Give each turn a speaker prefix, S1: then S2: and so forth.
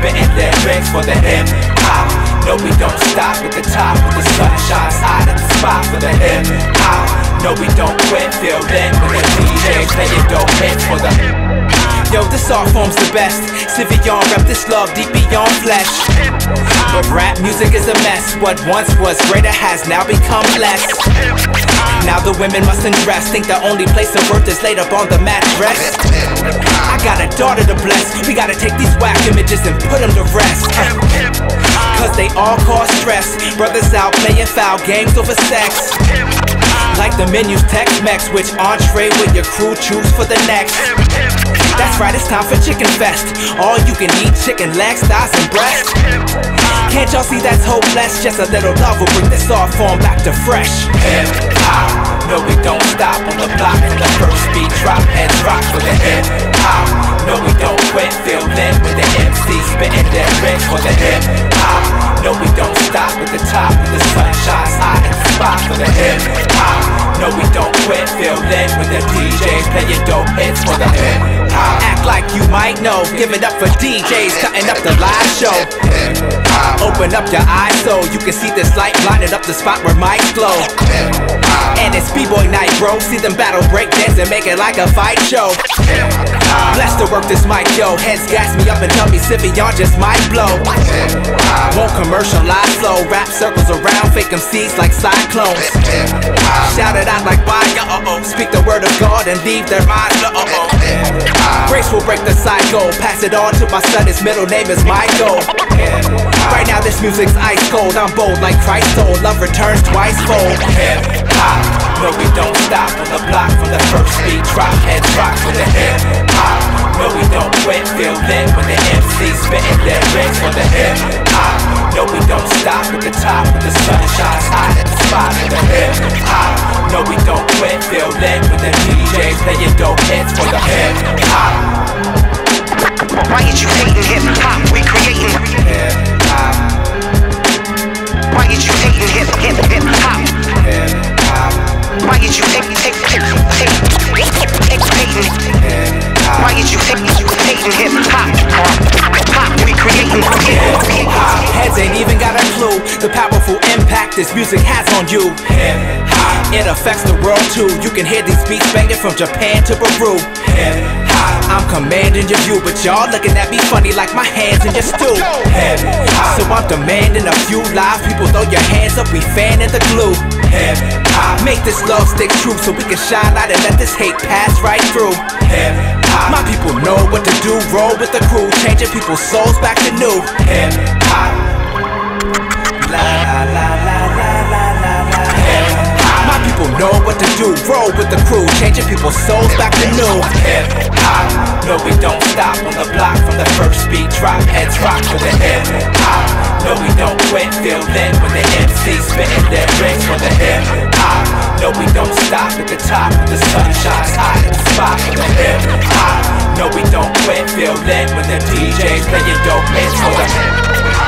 S1: spitting lyrics for the hip hop. No, we don't stop at the top, with the sun shines hot at the spot for the hip hop. No, we don't quit, feel lit with the DJs playing dope hits for the hip hop. Yo, this art form's the best. Sivion rep this love deep beyond flesh. But rap music is a mess. What once was greater has now become less. Now the women must undress, think the only place of worth is laid up on the mattress. I got a daughter to bless. We gotta take these whack images and put them to rest. Cause they all cause stress. Brothers out playing foul games over sex. Like the menu's Tex-Mex, which entree will your crew choose for the next? That's right, it's time for Chicken Fest. All you can eat chicken legs, thighs, and breasts. Can't y'all see that's hopeless? Just a little love will bring this art form back to fresh. Hip hop, no we don't stop on the block. From the first beat drop, heads rock for the hip hop. No we don't quit, feel lit with the MC spitting lyrics for the hip hop. No we don't stop at the top, with the sun shines hot at the spot for the hip hop. No we don't quit, feel lit with the DJs playing dope hits for the hip hop. Act like you might know, give it up for DJs cutting up the live show. Open up your eyes so you can see this light blinding up the spot where mics glow. And it's B-boy night, bro. See them battle break dance and make it like a fight show. Blessed to work this mic, yo. Heads gas me up and tell me Sivion just might blow. Won't commercialize slow. Rap circles around fake MCs like cyclones. Shout it out like fire, Speak the word of God and leave their minds, Grace will break the cycle. Pass it on to my son, his middle name is Michael. Right now this music's ice cold. I'm bold like Christ told. Love returns twice fold. Hip hop, no we don't stop on the block. From the first beat drop, heads rock for the hip hop. No we don't quit, feel lit when the MC spitting lyrics for the hip hop. No we don't stop at the top, with the sun shines hot at the spot for the hip hop. No we don't quit, feel lit when the DJs playing dope hits for the hip hop.
S2: Why is you hating hip hop? We creating
S1: hip hop.
S2: Why is you hating hip hop?
S1: Hip hop.
S2: Why is you hating hip hop? Why is you hating hip hop? We creating hip hop.
S1: Heads ain't even got a clue the powerful impact this music has on you. Hip hop. It affects the world too. You can hear these beats banging from Japan to Peru. Hip hop. I'm commanding your view, but y'all looking at me funny like my hands in your stew. Hip hop. So I'm demanding a few live people throw your hands up, we fanning the glue. Hip hop. Make this love stick true so we can shine out and let this hate pass right through. Hip hop. My people know what to do, roll with the crew, changing people's souls back to new. Hip hop. La la la la la la la la. Hip hop. My people know what to do, roll with the crew, changing people's souls back to new. Hip hop. No we don't stop on the block. From the first beat drop, heads rock for the hip hop. No we don't quit, feel lit when the MC spitting lyrics for the hip hop. No we don't stop at the top, with the sun shines hot at the spot for the hip hop. No we don't quit, feel lit when the DJs playing dope hits for the hip hop.